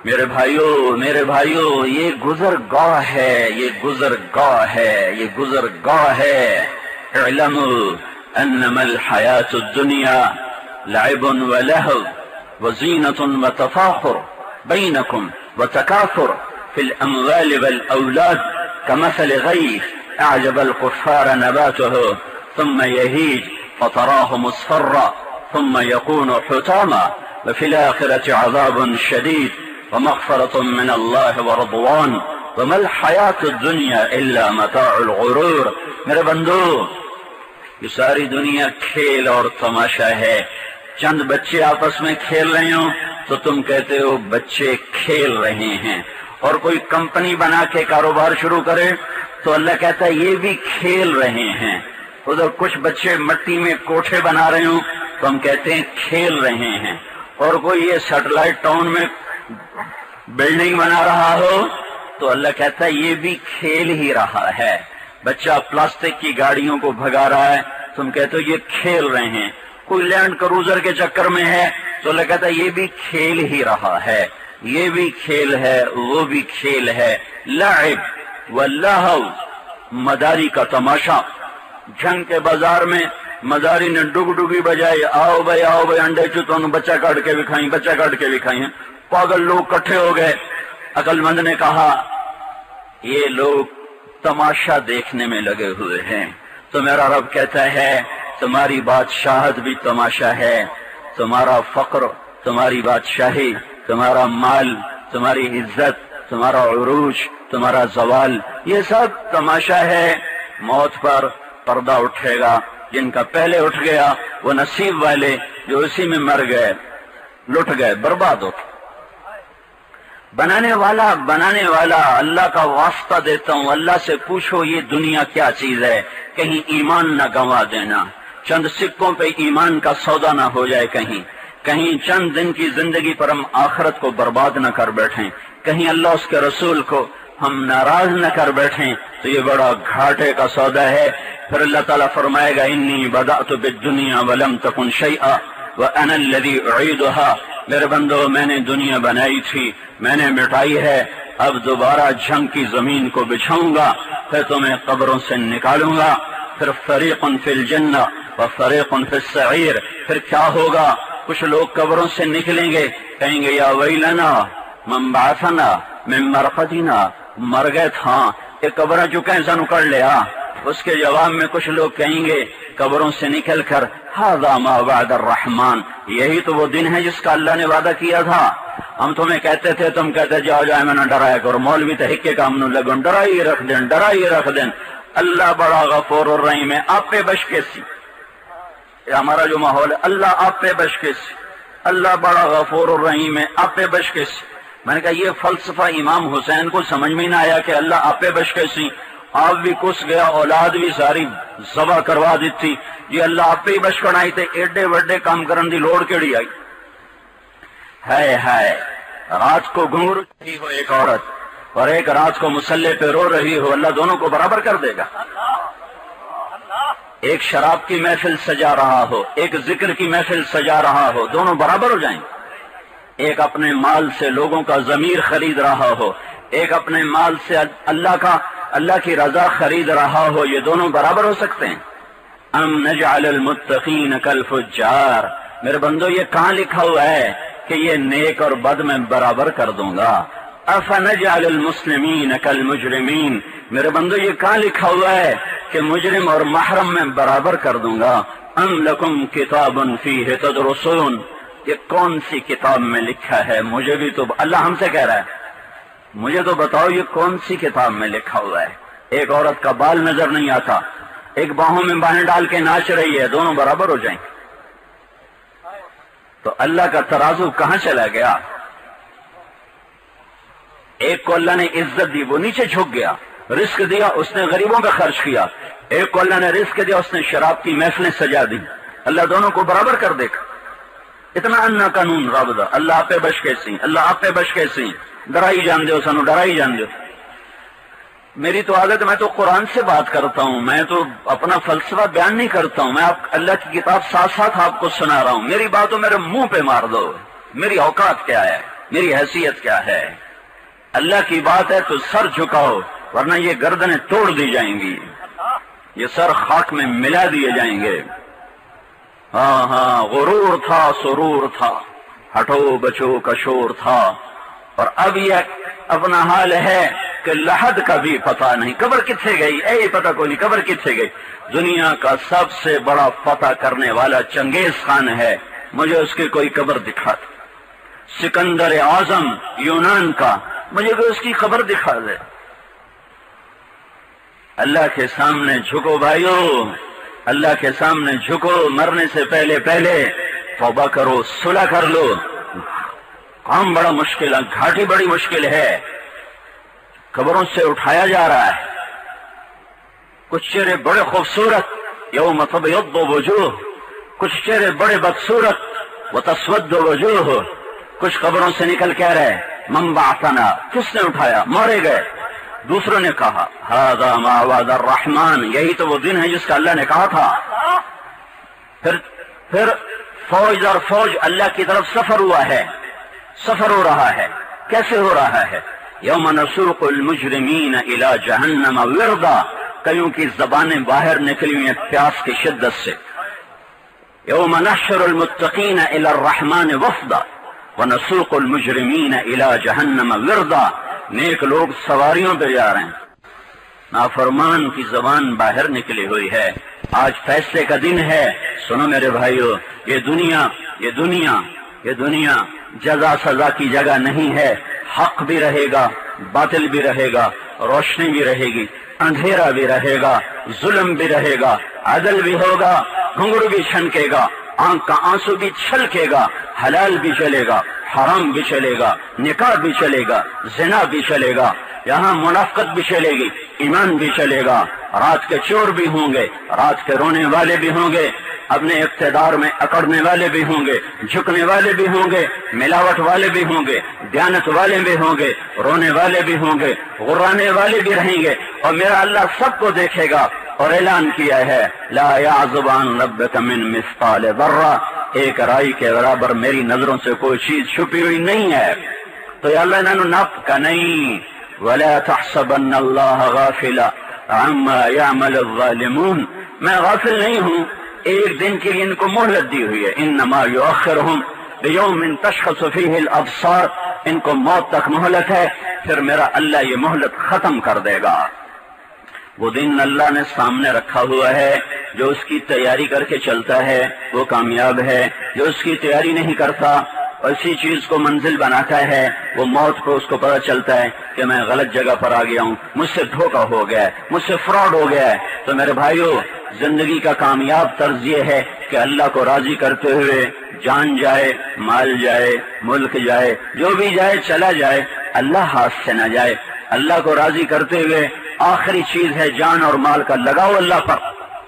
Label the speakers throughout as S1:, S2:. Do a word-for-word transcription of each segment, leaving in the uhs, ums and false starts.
S1: میرے بھائیوں میرے بھائیوں یہ گزرگاہ ہے، یہ گزرگاہ ہے، یہ گزرگاہ ہے۔ اعلموا انما الحیاة الدنیا لعب ولہو وزینة وتفاخر بینکم وتکاثر فی الاموال والاولاد کمثل غیث اعجب الکفار نباته ثم یہیج فتراه مصفرا ثم یکون حطاما وفی الآخرة عذاب شدید ومغفرة من اللہ ورضوان وما الحیاة الدنیا الا متاع الغرور۔ میرے بندو، یہ ساری دنیا کھیل اور تماشا ہے۔ چند بچے آپس میں کھیل رہے ہوں تو تم کہتے ہو بچے کھیل رہے ہیں، اور کوئی کمپنی بنا کے کاروبار شروع کرے تو اللہ کہتا ہے یہ بھی کھیل رہے ہیں۔ ادھر کچھ بچے مٹی میں کوٹھے بنا رہے ہوں تو ہم کہتے ہیں کھیل رہے ہیں، اور کوئی یہ سیٹلائٹ ٹاؤن میں بلڈنگ بنا رہا ہو تو اللہ کہتا ہے یہ بھی کھیل ہی رہا ہے۔ بچہ پلاسٹک کی گاڑیوں کو بھگا رہا ہے، تم کہتے ہو یہ کھیل رہے ہیں۔ کوئی لینڈ کروزر کے چکر میں ہے تو اللہ کہتا ہے یہ بھی کھیل ہی رہا ہے، یہ بھی کھیل ہے، وہ بھی کھیل ہے۔ لعب واللہو، مداری کا تماشا۔ جنگ کے بازار میں مداری نے ڈگ ڈگی بجائی، آؤ بھائی آؤ بھائی انڈے چوتوں بچہ کاٹ کے بھی کھائیں، بچہ کاٹ کے بھی کھائیں۔ پاگل لوگ کٹھے ہو گئے۔ عقل مند نے کہا یہ لوگ تماشا دیکھنے میں لگے ہوئے ہیں، تو میرا رب کہتا ہے تمہاری بادشاہت بھی تماشا ہے، تمہارا فقر، تمہاری بادشاہی، تمہارا مال، تمہاری عزت، تمہارا عروج، تمہارا زوال، یہ سب تماشا ہے۔ موت پر پردہ اٹھے گا، جن کا پہلے اٹھ گیا وہ نصیب والے، جو اسی میں مر گئے، لٹ گئے، برباد ہو۔ بنانے والا بنانے والا اللہ کا واسطہ دیتا ہوں، اللہ سے پوچھو یہ دنیا کیا چیز ہے، کہیں ایمان نہ گنوا دینا، چند سکوں پہ ایمان کا سودا نہ ہو جائے، کہیں کہیں چند دن کی زندگی پر ہم آخرت کو برباد نہ کر بیٹھیں، کہیں اللہ اس کے رسول کو ہم ناراض نہ کر بیٹھیں، تو یہ بڑا گھاٹے کا سودا ہے۔ پھر اللہ تعالیٰ فرمائے گا انی بدأت بالدنیا ولم تکن شیئا وانا الذی اعیدها، میرے بندو میں نے دنیا بنائی تھی، میں نے مٹائی ہے، اب دوبارہ جنگ کی زمین کو بچھاؤں گا، پھر تمہیں قبروں سے نکالوں گا، پھر فریق فی الجنہ و فریق فی السعیر۔ پھر کیا ہوگا؟ کچھ لوگ قبروں سے نکلیں گے، کہیں گے یا ویلنا من بعثنا من مرقدنا، مر گئے تھا یہ قبریں جو کہیں سانو کر لیا۔ اس کے جواب میں کچھ لوگ کہیں گے قبروں سے نکل کر ھذا ما وعد الرحمن، یہی تو وہ دن ہے جس کا اللہ نے وعدہ کیا تھا۔ ہم تمہیں کہتے تھے، تم کہتے جاؤ جائے میں نہ ڈرایا کرو، مولوی تحقے کا ہم نے لگن ڈرائی رکھ دیں ڈرائی رکھ دیں۔ اللہ بڑا غفور الرحیم ہے، آپ پہ بش کے سی، یہ ہمارا جو ماحول ہے، اللہ آپ پہ بش کے سی، اللہ بڑا غفور الرحیم ہے، آپ پہ بش کے سی۔ میں نے کہا یہ فلسفہ امام حسین کو سمجھ میں نہ آیا کہ اللہ آپ پہ بش کے سی، آپ بھی کس گیا، اولاد بھی ساری ذبح کروا دیتی، یہ اللہ آپ پہ ہی بش کڑائی تے ایڈے وڈے کام کرن دی لوڑ کیڑی آئی؟ ہے ہے رات کو گھنگرو رہی ہو ایک عورت اور ایک رات کو مسلح پہ رو رہی ہو، اللہ دونوں کو برابر کر دے گا۔ ایک شراب کی محفل سجا رہا ہو، ایک ذکر کی محفل سجا رہا ہو، دونوں برابر ہو جائیں۔ ایک اپنے مال سے لوگوں کا ضمیر خرید رہا ہو، ایک اپنے مال سے اللہ کا اللہ کی رضا خرید رہا ہو، یہ دونوں برابر ہو سکتے ہیں؟ ام نجعل المتقین کالفجار، میرے بندو یہ کہاں لکھا ہوا ہے کہ یہ نیک اور بد میں برابر کر دوں گا؟ افنجعل المسلمین کالمجرمین، میرے بندو یہ کہاں لکھا ہوا ہے کہ مجرم اور محرم میں برابر کر دوں گا؟ ام لکم کتاب فیہ تدرسون، یہ کون سی کتاب میں لکھا ہے؟ مجھے بھی تو اللہ ہم سے کہہ رہا ہے، مجھے تو بتاؤ یہ کون سی کتاب میں لکھا ہوا ہے؟ ایک عورت کا بال نظر نہیں آتا، ایک باہوں میں باہیں ڈال کے ناچ رہی ہے، دونوں برابر ہو جائیں۔ تو اللہ کا ترازو کہاں چلا گیا؟ ایک کو اللہ نے عزت دی، وہ نیچے جھک گیا، رزق دیا، اس نے غریبوں کا خرچ کیا۔ ایک کو اللہ نے رزق دیا، اس نے شراب کی محفلیں سجا دی۔ اللہ دونوں کو برابر کر دے گا۔ اتنا انا قانون رب دا، اللہ آپ پہ بش کے سی، اللہ آپ پہ بش کے سی، ڈرائی جان دیو سانو، ڈرائی جان دیو۔ میری تو عادت، میں تو قرآن سے بات کرتا ہوں، میں تو اپنا فلسفہ بیان نہیں کرتا ہوں، میں آپ اللہ کی کتاب ساتھ ساتھ آپ کو سنا رہا ہوں۔ میری باتوں میرے منہ پہ مار دو، میری اوقات کیا ہے؟ میری حیثیت کیا ہے؟ اللہ کی بات ہے تو سر جھکاؤ، ورنہ یہ گردنیں توڑ دی جائیں گی، یہ سر خاک میں ملا دیے جائیں گے۔ ہاں ہاں غرور تھا، سرور تھا، ہٹو بچو کا شور تھا، اور اب یہ اپنا حال ہے کہ لحد کا بھی پتہ نہیں، قبر کتنے گئی اے پتہ کوئی نہیں، قبر کتنے گئی۔ دنیا کا سب سے بڑا فتح کرنے والا چنگیز خان ہے، مجھے اس کی کوئی قبر دکھا دے۔ سکندر اعظم یونان کا، مجھے کوئی اس کی خبر دکھا دے۔ اللہ کے سامنے جھکو بھائیو، اللہ کے سامنے جھکو، مرنے سے پہلے پہلے توبہ کرو، صلح کر لو۔ کام بڑا مشکل ہے، گھاٹی بڑی مشکل ہے، قبروں سے اٹھایا جا رہا ہے۔ کچھ چہرے بڑے خوبصورت، یوم تبیض وجوہ، کچھ چہرے بڑے بدصورت، وتسود وجوہ، کچھ قبروں سے نکل کہہ رہے من بعثنا، کس نے اٹھایا؟ مارے گئے۔ دوسروں نے کہا ھذا ما وعد الرحمن، یہی تو وہ دن ہے جس کا اللہ نے کہا تھا۔ پھر پھر فوج اور فوج اللہ کی طرف سفر ہوا ہے، سفر ہو رہا ہے۔ کیسے ہو رہا ہے؟ یوم نسوق المجرمین الی جہنم وردا، کئیوں کی زبانیں باہر نکلی ہوئی ہیں پیاس کی شدت سے۔ یوم نحشر المتقین الی الرحمن وفدا ونسوق المجرمین الی جہنم وردا، نیک لوگ سواریوں پہ جا رہے ہیں، نافرمان کی زبان باہر نکلی ہوئی ہے۔ آج فیصلے کا دن ہے۔ سنو میرے بھائیو، یہ دنیا یہ دنیا یہ دنیا جزا سزا کی جگہ نہیں ہے۔ حق بھی رہے گا، باطل بھی رہے گا، روشنی بھی رہے گی، اندھیرا بھی رہے گا، ظلم بھی رہے گا، عدل بھی ہوگا، گھنگرو بھی چھنکے گا، آنکھ کا آنسو بھی چھلکے گا، حلال بھی چلے گا، حرام بھی چلے گا، نکاح بھی چلے گا، زنا بھی چلے گا، یہاں منافقت بھی چلے گی، ایمان بھی چلے گا، رات کے چور بھی ہوں گے، رات کے رونے والے بھی ہوں گے، اپنے اقتدار میں اکڑنے والے بھی ہوں گے، جھکنے والے بھی ہوں گے، ملاوٹ والے بھی ہوں گے، دیانت والے بھی ہوں گے، رونے والے بھی ہوں گے، غرانے والے بھی رہیں گے، اور میرا اللہ سب کو دیکھے گا۔ اور اعلان کیا ہے لا یعزب عن ربک من مثقال ذرہ، ایک رائی کے برابر میری نظروں سے کوئی چیز چھپی ہوئی نہیں ہے۔ تو یا اللہ انہوں نپ کا نہیں، ولا تحسبن اللہ غافلا عما يعمل الظالمون، میں غافل نہیں ہوں، ایک دن کے لیے ان کو مہلت دی ہوئی ہے۔ انما یؤخرهم لیوم تشخص فیہ الابصار، ان کو موت تک مہلت ہے، پھر میرا اللہ یہ مہلت ختم کر دے گا۔ وہ دن اللہ نے سامنے رکھا ہوا ہے، جو اس کی تیاری کر کے چلتا ہے وہ کامیاب ہے، جو اس کی تیاری نہیں کرتا اور اسی چیز کو منزل بناتا ہے، وہ موت کو اس کو پتہ چلتا ہے کہ میں غلط جگہ پر آ گیا ہوں، مجھ سے دھوکہ ہو گیا ہے، مجھ سے فراڈ ہو گیا ہے۔ تو میرے بھائیو، زندگی کا کامیاب طرز یہ ہے کہ اللہ کو راضی کرتے ہوئے جان جائے، مال جائے، ملک جائے، جو بھی جائے چلا جائے، اللہ ہاتھ سے نہ جائے۔ اللہ کو راضی کرتے ہوئے آخری چیز ہے جان اور مال کا لگاؤ اللہ پر۔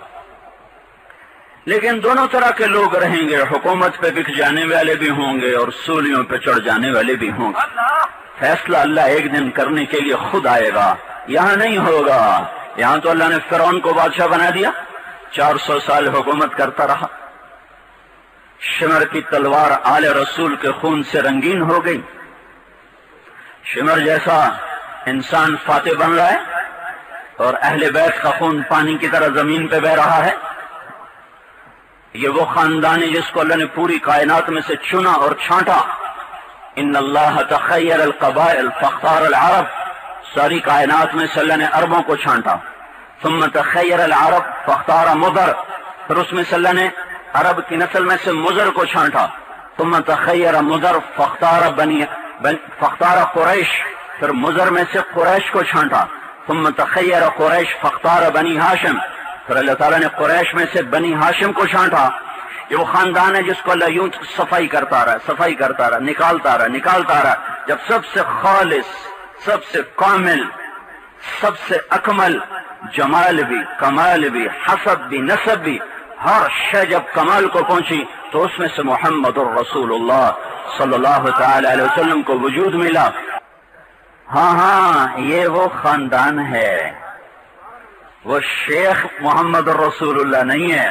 S1: لیکن دونوں طرح کے لوگ رہیں گے، حکومت پہ بک جانے والے بھی ہوں گے اور سولیوں پہ چڑھ جانے والے بھی ہوں گے۔ فیصلہ اللہ ایک دن کرنے کے لیے خود آئے گا، یہاں نہیں ہوگا۔ یہاں تو اللہ نے فرعون کو بادشاہ بنا دیا، چار سو سال حکومت کرتا رہا، شمر کی تلوار آل رسول کے خون سے رنگین ہو گئی۔ شمر جیسا انسان فاتح بن رہا ہے اور اہل بیت کا خون پانی کی طرح زمین پہ بہ رہا ہے۔ یہ وہ خاندان ہے جس کو اللہ نے پوری کائنات میں سے چنا اور چھانٹا۔ ان اللہ تخیر القبائل فاختار العرب، ساری کائنات میں سے اللہ نے عربوں کو چھانٹا۔ ثم تخیر العرب فاختار مضر، پھر اس میں سے اللہ نے عرب کی نسل میں سے مضر کو چھانٹا۔ ثم تخیر مضر فاختار بنی فاختار قریش، پھر مضر میں سے قریش کو چھانٹا۔ ثم تخیر قریش فاختار بنی ہاشم، پھر اللہ تعالیٰ نے قریش میں سے بنی ہاشم کو چھانٹا۔ یہ وہ خاندان ہے جس کو اللہ یوں صفائی کرتا رہا صفائی کرتا رہا نکالتا رہا نکالتا رہا جب سب سے خالص، سب سے کامل، سب سے اکمل، جمال بھی، کمال بھی، حسب بھی، نسب بھی، ہر شے جب کمال کو پہنچی تو اس میں سے محمد الرسول اللہ صلی اللہ تعالی علیہ وسلم کو وجود ملا۔ ہاں ہاں یہ وہ خاندان ہے، وہ شیخ محمد الرسول اللہ نہیں ہے،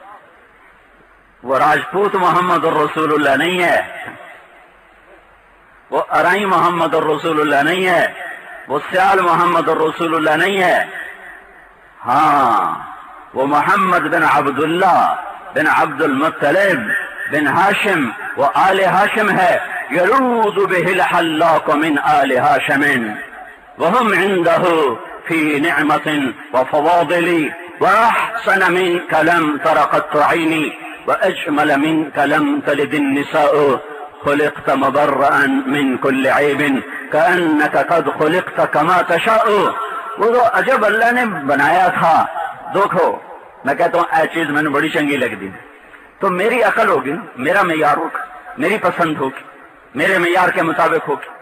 S1: وہ راجپوت محمد الرسول اللہ نہیں ہے، وہ ارائی محمد الرسول اللہ نہیں ہے، وہ سیال محمد الرسول اللہ نہیں ہے، ہاں وہ محمد بن عبداللہ بن عبد المطلب بن ہاشم و آل ہاشم ہے. یلوذ به الحلاق من آل ہاشم وهم عنده في نعمة وفواضل وأحسن منك لم تر قط عيني وأجمل منك لم تلد النساء خلقت مبرأ من كل عيب كأنك قد خلقت كما تشاء. وہ تو عجب اللہ نے بنایا تھا. دیکھو میں کہتا ہوں اے چیز میں نے بڑی چنگی لگ دی تو میری عقل ہوگی، میرا معیار ہوگا، میری پسند ہوگی، میرے معیار کے مطابق ہوگی.